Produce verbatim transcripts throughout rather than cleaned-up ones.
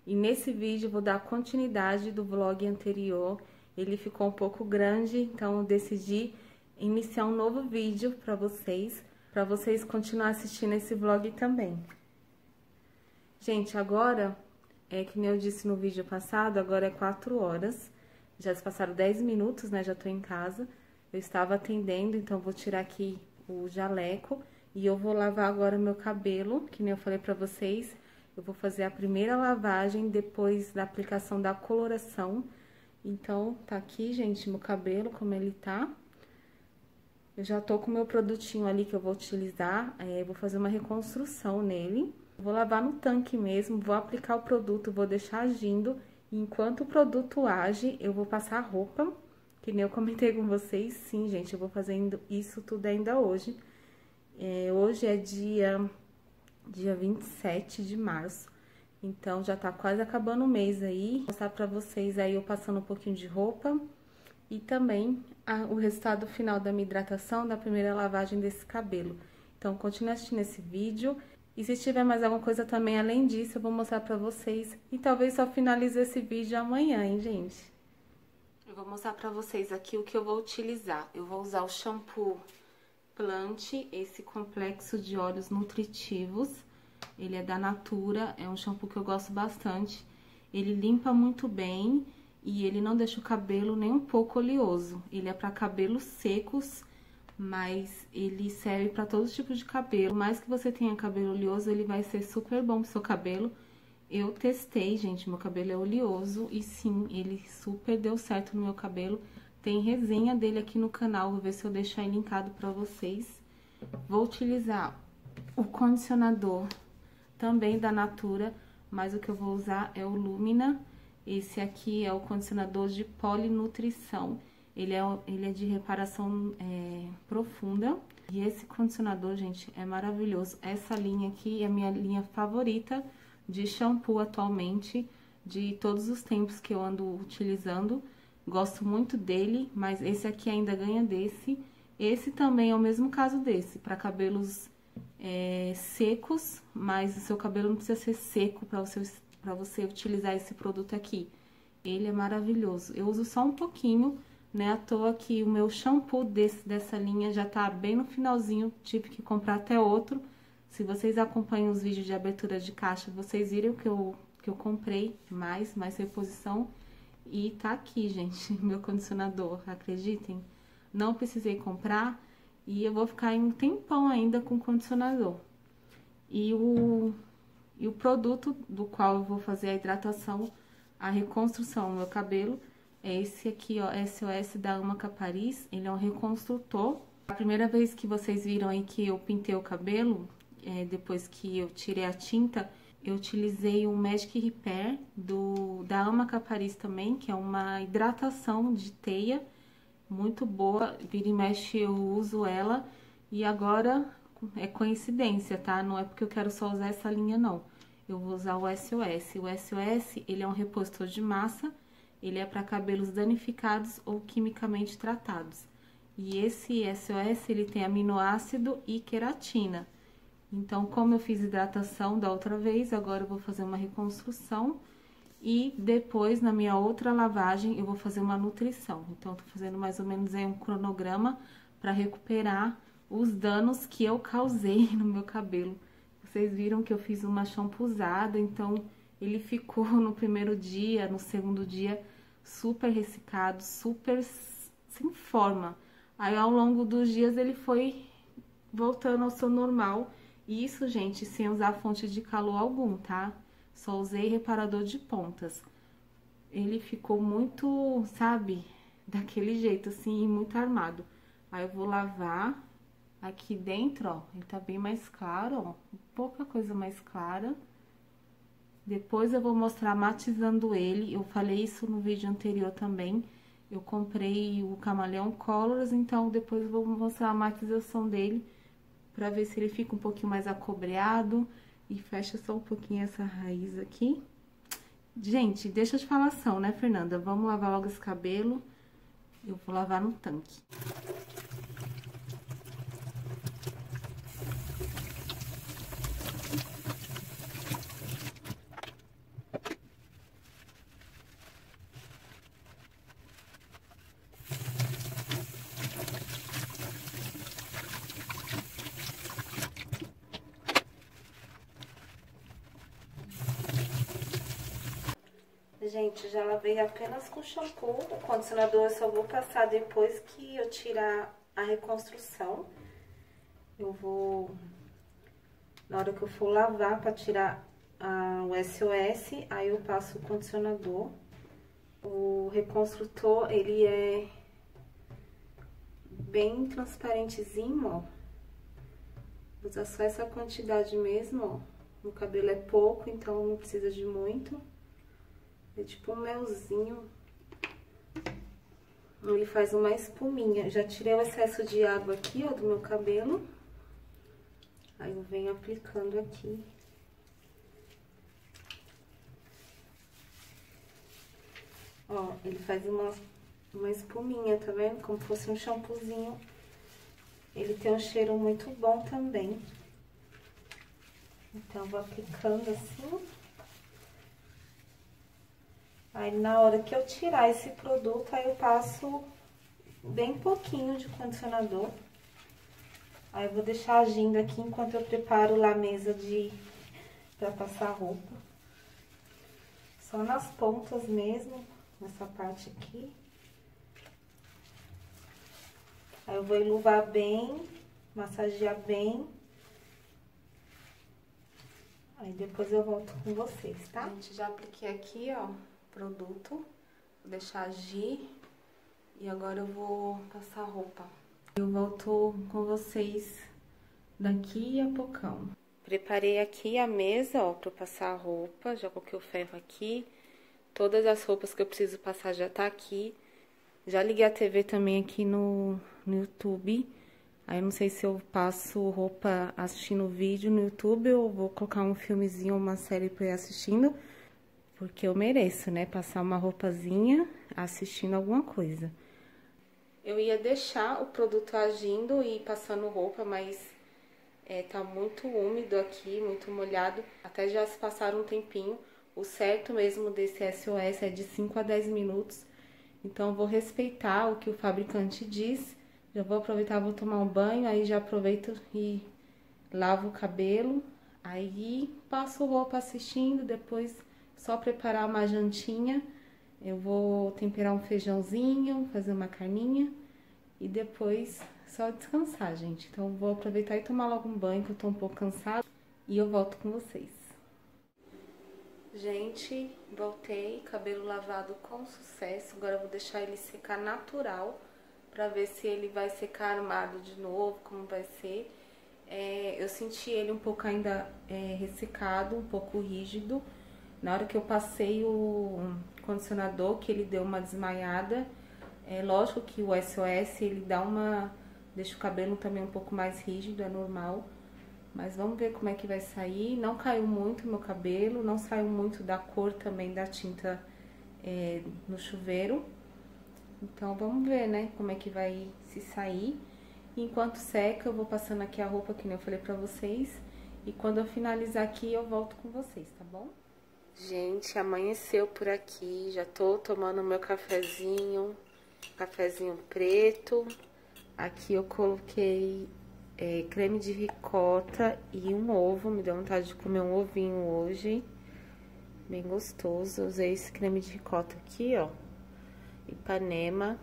E nesse vídeo eu vou dar continuidade do vlog anterior. Ele ficou um pouco grande, então eu decidi iniciar um novo vídeo pra vocês, pra vocês continuarem assistindo esse vlog também. Gente, agora, é que nem eu disse no vídeo passado, agora é quatro horas. Já se passaram dez minutos, né? Já tô em casa. Eu estava atendendo, então vou tirar aqui o jaleco e eu vou lavar agora meu cabelo, que nem eu falei pra vocês. Eu vou fazer a primeira lavagem depois da aplicação da coloração. Então, tá aqui, gente, meu cabelo, como ele tá. Eu já tô com o meu produtinho ali que eu vou utilizar, é, eu vou fazer uma reconstrução nele. Vou lavar no tanque mesmo, vou aplicar o produto, vou deixar agindo. E enquanto o produto age, eu vou passar a roupa, que nem eu comentei com vocês. Sim, gente, eu vou fazendo isso tudo ainda hoje. É, hoje é dia... dia vinte e sete de março, então já tá quase acabando o mês aí. Vou mostrar pra vocês aí eu passando um pouquinho de roupa e também a, o resultado final da minha hidratação, da primeira lavagem desse cabelo. Então, continue assistindo esse vídeo. E se tiver mais alguma coisa também além disso, eu vou mostrar pra vocês. E talvez só finalize esse vídeo amanhã, hein, gente? Eu vou mostrar pra vocês aqui o que eu vou utilizar. Eu vou usar o shampoo Plant, esse complexo de óleos nutritivos. Ele é da Natura, é um shampoo que eu gosto bastante. Ele limpa muito bem e ele não deixa o cabelo nem um pouco oleoso. Ele é para cabelos secos, mas ele serve para todos os tipos de cabelo. Por mais que você tenha cabelo oleoso, ele vai ser super bom pro seu cabelo. Eu testei, gente, meu cabelo é oleoso e sim, ele super deu certo no meu cabelo. Tem resenha dele aqui no canal, vou ver se eu deixo aí linkado pra vocês. Vou utilizar o condicionador também da Natura, mas o que eu vou usar é o Lumina. Esse aqui é o condicionador de polinutrição. Ele é, ele é de reparação é, profunda. E esse condicionador, gente, é maravilhoso. Essa linha aqui é a minha linha favorita de shampoo atualmente, de todos os tempos que eu ando utilizando. Gosto muito dele, mas esse aqui ainda ganha desse. Esse também é o mesmo caso desse, para cabelos é, secos, mas o seu cabelo não precisa ser seco para você, para você utilizar esse produto aqui. Ele é maravilhoso. Eu uso só um pouquinho, né? À toa que o meu shampoo desse, dessa linha já tá bem no finalzinho, tive que comprar até outro. Se vocês acompanham os vídeos de abertura de caixa, vocês viram que eu, que eu comprei mais, mais reposição. E tá aqui, gente, meu condicionador, acreditem? Não precisei comprar e eu vou ficar em um tempão ainda com condicionador. E o, e o produto do qual eu vou fazer a hidratação, a reconstrução do meu cabelo, é esse aqui, ó, S O S da Amaca Paris. Ele é um reconstrutor. A primeira vez que vocês viram aí que eu pintei o cabelo, é, depois que eu tirei a tinta, eu utilizei o Magic Repair do, da Amaca Paris também, que é uma hidratação de teia, muito boa. Vira e mexe eu uso ela e agora é coincidência, tá? Não é porque eu quero só usar essa linha, não. Eu vou usar o S O S. O S O S, ele é um repositor de massa, ele é para cabelos danificados ou quimicamente tratados. E esse S O S, ele tem aminoácido e queratina. Então, como eu fiz hidratação da outra vez, agora eu vou fazer uma reconstrução e depois, na minha outra lavagem, eu vou fazer uma nutrição. Então, eu tô fazendo mais ou menos aí um cronograma para recuperar os danos que eu causei no meu cabelo. Vocês viram que eu fiz uma shampoozada, então ele ficou no primeiro dia, no segundo dia, super ressecado, super sem forma. Aí, ao longo dos dias, ele foi voltando ao seu normal. Isso, gente, sem usar fonte de calor algum, tá? Só usei reparador de pontas. Ele ficou muito, sabe, daquele jeito, assim, muito armado. Aí eu vou lavar aqui dentro, ó, ele tá bem mais claro, ó, pouca coisa mais clara. Depois eu vou mostrar matizando ele, eu falei isso no vídeo anterior também. Eu comprei o Camaleão Colors, então depois eu vou mostrar a matização dele, pra ver se ele fica um pouquinho mais acobreado e fecha só um pouquinho essa raiz aqui. Gente, deixa eu te falar ação, né, Fernanda? Vamos lavar logo esse cabelo. Eu vou lavar no tanque. Gente, já lavei apenas com shampoo. O condicionador eu só vou passar depois que eu tirar a reconstrução. Eu vou... Na hora que eu for lavar pra tirar a, o S O S, aí eu passo o condicionador. O reconstrutor, ele é bem transparentezinho, ó. Vou usar só essa quantidade mesmo, ó. O cabelo é pouco, então não precisa de muito. É tipo um melzinho. Ele faz uma espuminha. Já tirei o excesso de água aqui, ó, do meu cabelo. Aí eu venho aplicando aqui. Ó, ele faz uma, uma espuminha, tá vendo? Como se fosse um shampoozinho. Ele tem um cheiro muito bom também. Então, eu vou aplicando assim. Aí, na hora que eu tirar esse produto, aí eu passo bem pouquinho de condicionador. Aí, eu vou deixar agindo aqui enquanto eu preparo lá a mesa de... pra passar roupa. Só nas pontas mesmo, nessa parte aqui. Aí, eu vou enluvar bem, massagear bem. Aí, depois eu volto com vocês, tá? Gente, já apliquei aqui, ó, produto. Vou deixar agir. E agora eu vou passar a roupa. Eu volto com vocês daqui a poucão. Preparei aqui a mesa, ó, pra passar a roupa. Já coloquei o ferro aqui. Todas as roupas que eu preciso passar já tá aqui. Já liguei a T V também aqui no, no YouTube. Aí, eu não sei se eu passo roupa assistindo vídeo no YouTube ou vou colocar um filmezinho ou uma série pra ir assistindo. Porque eu mereço, né? Passar uma roupazinha assistindo alguma coisa. Eu ia deixar o produto agindo e passando roupa, mas é, tá muito úmido aqui, muito molhado. Até já se passaram um tempinho. O certo mesmo desse S O S é de cinco a dez minutos. Então, eu vou respeitar o que o fabricante diz. Já vou aproveitar, vou tomar um banho, aí já aproveito e lavo o cabelo. Aí, passo roupa assistindo, depois só preparar uma jantinha. Eu vou temperar um feijãozinho, fazer uma carninha e depois só descansar, gente. Então, vou aproveitar e tomar logo um banho, que eu tô um pouco cansada, e eu volto com vocês. Gente, voltei, cabelo lavado com sucesso. Agora eu vou deixar ele secar natural, pra ver se ele vai secar armado de novo, como vai ser. É, eu senti ele um pouco ainda é, ressecado, um pouco rígido. Na hora que eu passei o condicionador, que ele deu uma desmaiada. É lógico que o S O S, ele dá uma... deixa o cabelo também um pouco mais rígido, é normal. Mas vamos ver como é que vai sair. Não caiu muito o meu cabelo, não saiu muito da cor também da tinta é, no chuveiro. Então, vamos ver, né, como é que vai se sair. Enquanto seca, eu vou passando aqui a roupa, que nem eu falei pra vocês. E quando eu finalizar aqui, eu volto com vocês, tá bom? Gente, amanheceu por aqui. Já tô tomando meu cafezinho. Cafezinho preto. Aqui eu coloquei é, creme de ricota e um ovo. Me deu vontade de comer um ovinho hoje. Bem gostoso. Usei esse creme de ricota aqui, ó. Ipanema.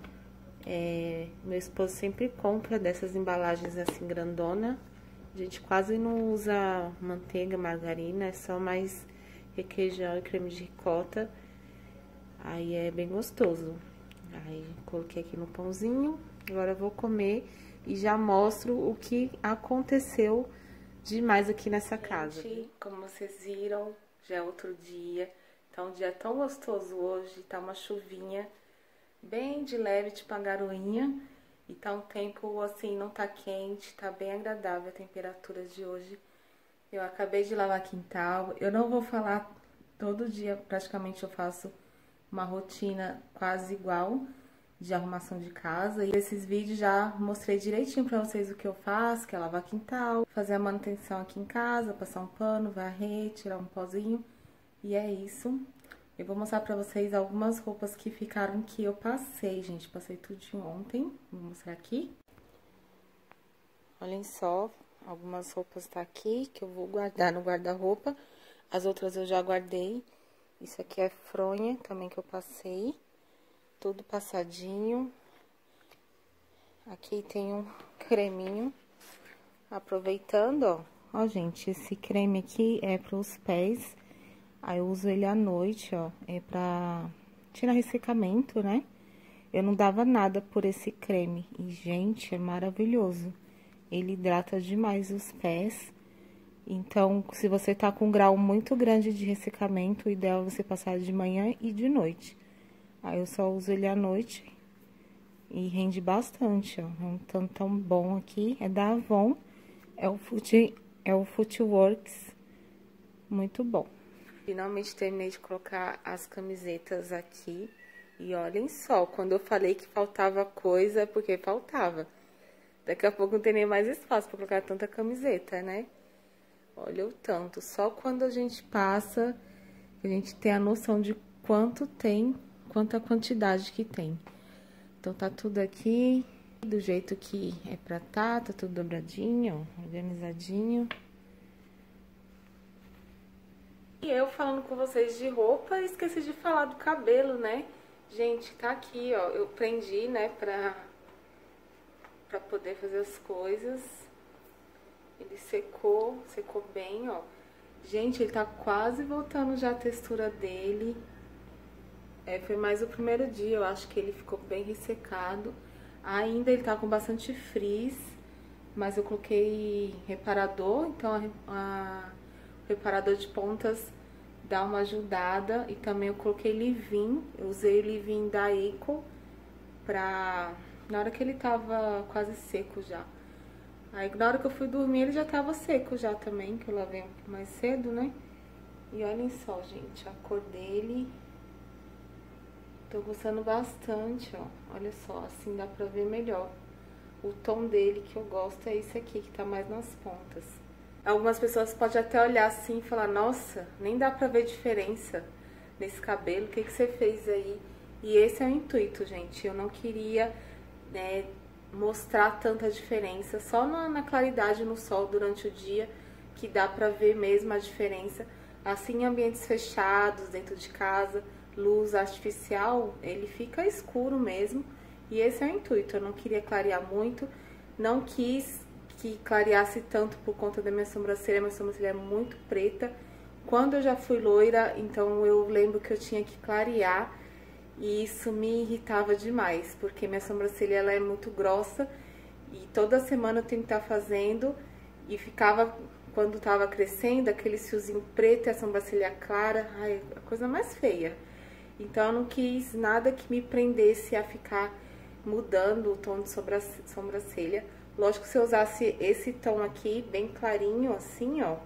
É, meu esposo sempre compra dessas embalagens assim grandona. A gente quase não usa manteiga, margarina, é só mais requeijão e creme de ricota. Aí é bem gostoso. Aí coloquei aqui no pãozinho. Agora eu vou comer e já mostro o que aconteceu demais aqui nessa casa. Gente, como vocês viram, já é outro dia. Tá um dia tão gostoso hoje, tá uma chuvinha bem de leve, tipo uma garoinha. E tá um tempo assim, não tá quente, tá bem agradável a temperatura de hoje. Eu acabei de lavar quintal. Eu não vou falar todo dia, praticamente eu faço uma rotina quase igual de arrumação de casa. E nesses vídeos já mostrei direitinho pra vocês o que eu faço, que é lavar quintal, fazer a manutenção aqui em casa, passar um pano, varrer, tirar um pozinho. E é isso. Eu vou mostrar pra vocês algumas roupas que ficaram que eu passei, gente. Passei tudo de ontem. Vou mostrar aqui. Olhem só, algumas roupas tá aqui que eu vou guardar no guarda-roupa. As outras eu já guardei. Isso aqui é fronha também que eu passei. Tudo passadinho. Aqui tem um creminho. Aproveitando, ó. Ó, gente, esse creme aqui é pros pés. Aí eu uso ele à noite, ó. É pra tirar ressecamento, né? Eu não dava nada por esse creme. E, gente, é maravilhoso. Ele hidrata demais os pés. Então, se você tá com um grau muito grande de ressecamento, o ideal é você passar de manhã e de noite. Aí eu só uso ele à noite e rende bastante, ó. É um tanto tão bom aqui, é da Avon, é o Foot, é o Footworks, muito bom. Finalmente terminei de colocar as camisetas aqui e olhem só, quando eu falei que faltava coisa, é porque faltava. Daqui a pouco não tem nem mais espaço pra colocar tanta camiseta, né? Olha o tanto, só quando a gente passa, a gente tem a noção de quanto tem, quanta quantidade que tem. Então, tá tudo aqui do jeito que é pra tá, tá tudo dobradinho, ó, organizadinho. E eu falando com vocês de roupa, esqueci de falar do cabelo, né? Gente, tá aqui, ó, eu prendi, né, pra, pra poder fazer as coisas. Ele secou, secou bem, ó. Gente, ele tá quase voltando já a textura dele. É, foi mais o primeiro dia, eu acho que ele ficou bem ressecado. Ainda ele tá com bastante frizz, mas eu coloquei reparador, então a, a, o reparador de pontas dá uma ajudada. E também eu coloquei leave-in, eu usei o leave-in da Eco pra... na hora que ele tava quase seco já. Aí, na hora que eu fui dormir, ele já tava seco já também, que eu lavei um pouco mais cedo, né? E olhem só, gente, a cor dele. Tô gostando bastante, ó. Olha só, assim dá pra ver melhor. O tom dele que eu gosto é esse aqui, que tá mais nas pontas. Algumas pessoas podem até olhar assim e falar, nossa, nem dá pra ver diferença nesse cabelo, o que que você fez aí? E esse é o intuito, gente. Eu não queria, né, mostrar tanta diferença, só na, na claridade no sol durante o dia que dá pra ver mesmo a diferença. Assim, em ambientes fechados, dentro de casa, luz artificial, ele fica escuro mesmo. E esse é o intuito, eu não queria clarear muito, não quis que clareasse tanto por conta da minha sobrancelha, minha sobrancelha é muito preta. Quando eu já fui loira, então eu lembro que eu tinha que clarear. E isso me irritava demais, porque minha sobrancelha ela é muito grossa e toda semana eu tenho que estar fazendo e ficava, quando tava crescendo, aquele fiozinho preto e a sobrancelha clara, ai, a coisa mais feia. Então eu não quis nada que me prendesse a ficar mudando o tom de sobrancelha. Lógico que se eu usasse esse tom aqui, bem clarinho, assim, ó,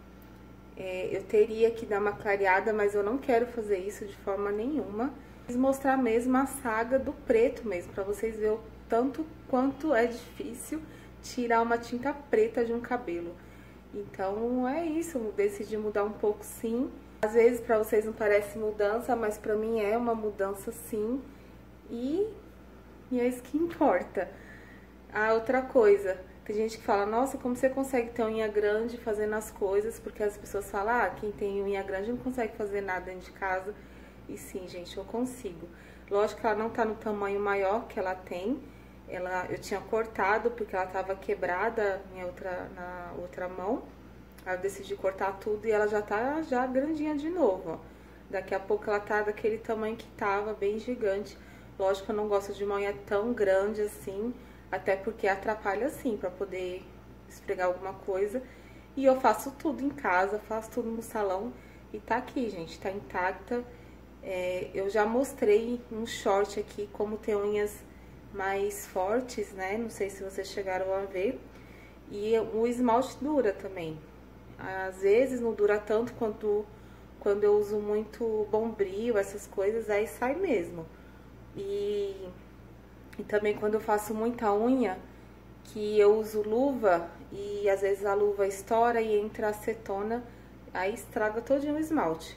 é, eu teria que dar uma clareada, mas eu não quero fazer isso de forma nenhuma. Quis mostrar mesmo a saga do preto mesmo, pra vocês verem o tanto quanto é difícil tirar uma tinta preta de um cabelo. Então é isso, eu decidi mudar um pouco sim. Às vezes pra vocês não parece mudança, mas pra mim é uma mudança sim. E, e é isso que importa. Ah, outra coisa, tem gente que fala, nossa, como você consegue ter unha grande fazendo as coisas? Porque as pessoas falam, ah, quem tem unha grande não consegue fazer nada dentro de casa. E sim, gente, eu consigo. Lógico que ela não tá no tamanho maior que ela tem. Ela, eu tinha cortado porque ela tava quebrada minha outra, na outra mão. Aí eu decidi cortar tudo e ela já tá já grandinha de novo, ó. Daqui a pouco ela tá daquele tamanho que tava, bem gigante. Lógico que eu não gosto de uma unha tão grande assim, até porque atrapalha assim, pra poder esfregar alguma coisa. E eu faço tudo em casa, faço tudo no salão. E tá aqui, gente, tá intacta. É, eu já mostrei um short aqui como ter unhas mais fortes, né? Não sei se vocês chegaram a ver. E o esmalte dura também. Às vezes não dura tanto quanto quando eu uso muito Bombril, essas coisas, aí sai mesmo. E, e também quando eu faço muita unha, que eu uso luva e às vezes a luva estoura e entra acetona, aí estraga todinho o esmalte.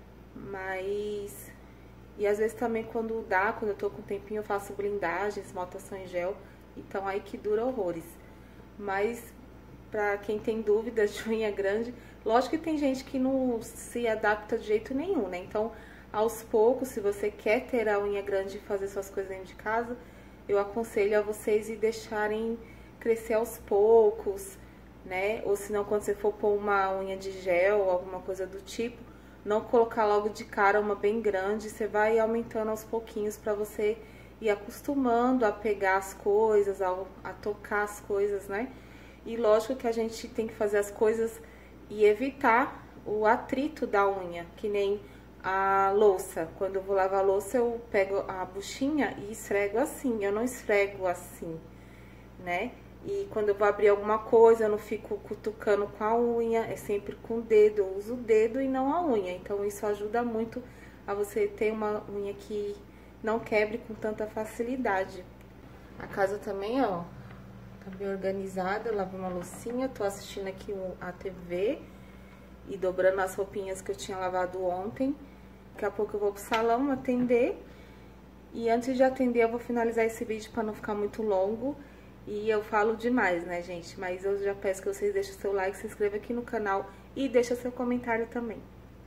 Mas... E às vezes também quando dá, quando eu tô com tempinho, eu faço blindagem, esmaltação em gel. Então aí que dura horrores. Mas pra quem tem dúvidas de unha grande, Lógico que tem gente que não se adapta de jeito nenhum, né? Então, aos poucos, se você quer ter a unha grande e fazer suas coisas dentro de casa, eu aconselho a vocês ir deixarem crescer aos poucos, né? Ou se não, quando você for pôr uma unha de gel ou alguma coisa do tipo, não colocar logo de cara uma bem grande, você vai aumentando aos pouquinhos para você ir acostumando a pegar as coisas, a, a tocar as coisas, né? E lógico que a gente tem que fazer as coisas e evitar o atrito da unha, que nem a louça. Quando eu vou lavar a louça, eu pego a buchinha e esfrego assim, eu não esfrego assim, né? E quando eu vou abrir alguma coisa, eu não fico cutucando com a unha, é sempre com o dedo, eu uso o dedo e não a unha. Então isso ajuda muito a você ter uma unha que não quebre com tanta facilidade. A casa também, ó, tá bem organizada, eu lavei uma loucinha, tô assistindo aqui a T V e dobrando as roupinhas que eu tinha lavado ontem. Daqui a pouco eu vou pro salão atender. E antes de atender eu vou finalizar esse vídeo pra não ficar muito longo. E eu falo demais, né, gente? Mas eu já peço que vocês deixem seu like, se inscrevam aqui no canal e deixem seu comentário também.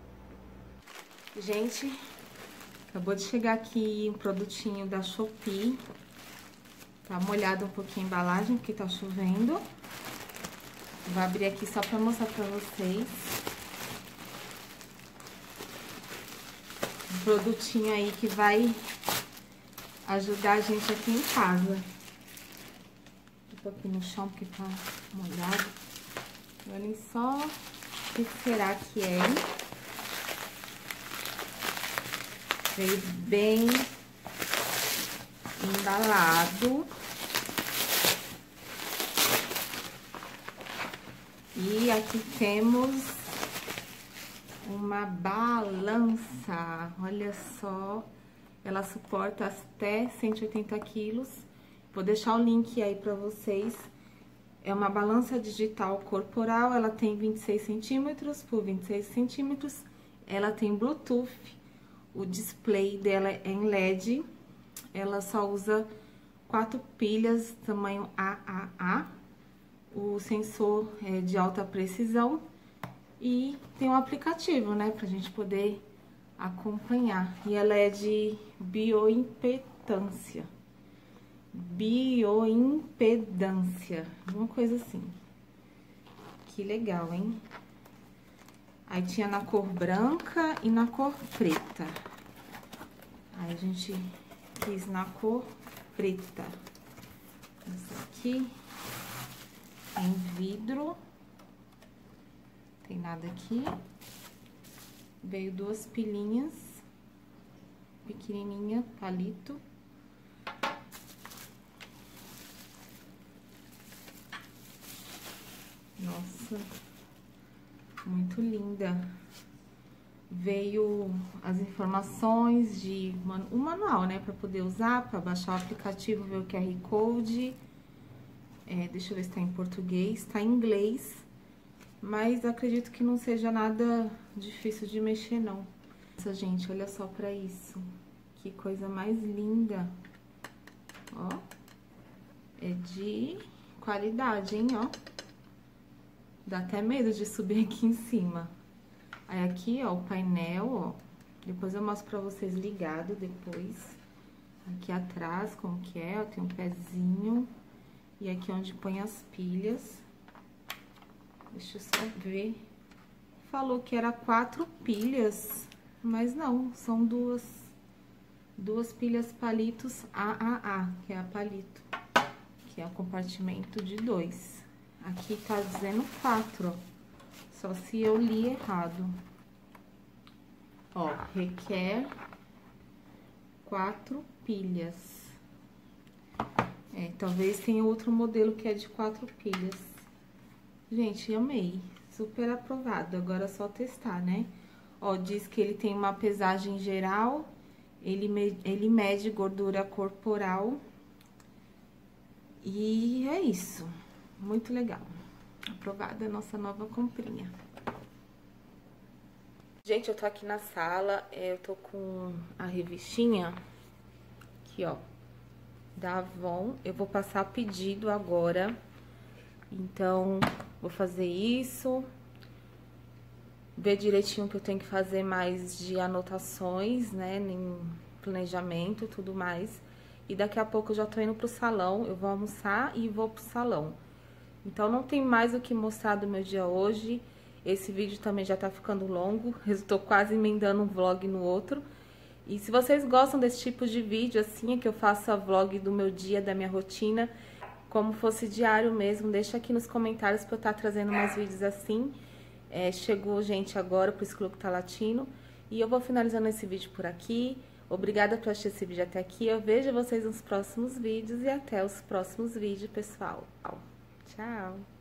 Gente, acabou de chegar aqui um produtinho da Shopee. Tá molhado um pouquinho a embalagem, porque tá chovendo. Vou abrir aqui só pra mostrar pra vocês. Um produtinho aí que vai ajudar a gente aqui em casa. Tô aqui no chão porque tá molhado. Olhem só o que será que é. Veio bem embalado. E aqui temos uma balança. Olha só, ela suporta até cento e oitenta quilos. Vou deixar o link aí pra vocês. É uma balança digital corporal, ela tem vinte e seis centímetros por vinte e seis centímetros. Ela tem Bluetooth, o display dela é em L E D. Ela só usa quatro pilhas, tamanho A A A. O sensor é de alta precisão. E tem um aplicativo, né, pra gente poder acompanhar. E ela é de bioimpedância. Bioimpedância, uma coisa assim. Que legal, hein? Aí tinha na cor branca e na cor preta. Aí a gente quis na cor preta. Essa aqui em vidro. Tem nada aqui. Veio duas pilhinhas. Pequenininha, palito. Nossa, muito linda. Veio as informações de o manual, né, para poder usar, para baixar o aplicativo, ver o Q R Code. É, deixa eu ver se tá em português, tá em inglês, mas acredito que não seja nada difícil de mexer, não. Nossa, gente, olha só pra isso. Que coisa mais linda. Ó, é de qualidade, hein, ó. Dá até medo de subir aqui em cima. Aí aqui, ó, o painel, ó. Depois eu mostro pra vocês ligado depois. Aqui atrás, como que é, ó, tem um pezinho. E aqui onde põe as pilhas. Deixa eu só ver. Falou que era quatro pilhas, mas não, são duas. Duas pilhas palitos A A A, que é a palito. Que é o compartimento de dois. Aqui tá dizendo quatro, ó. Só se eu li errado. Ó, requer quatro pilhas. É, talvez tenha outro modelo que é de quatro pilhas. Gente, amei. Super aprovado. Agora é só testar, né? Ó, diz que ele tem uma pesagem geral. Ele, me, ele mede gordura corporal. E é isso. Muito legal. Aprovada a nossa nova comprinha. Gente, eu tô aqui na sala, eu tô com a revistinha aqui, ó, da Avon. Eu vou passar pedido agora, então vou fazer isso. ver direitinho que eu tenho que fazer mais de anotações, né, em planejamento e tudo mais. E daqui a pouco eu já tô indo pro salão, eu vou almoçar e vou pro salão. Então não tem mais o que mostrar do meu dia hoje. Esse vídeo também já tá ficando longo, eu tô quase emendando um vlog no outro. E se vocês gostam desse tipo de vídeo, assim, que eu faça vlog do meu dia, da minha rotina, como fosse diário mesmo, deixa aqui nos comentários pra eu estar trazendo mais vídeos assim. É, chegou gente agora pro Exclu que tá latino. E eu vou finalizando esse vídeo por aqui. Obrigada por assistir esse vídeo até aqui. Eu vejo vocês nos próximos vídeos e até os próximos vídeos, pessoal. Tchau!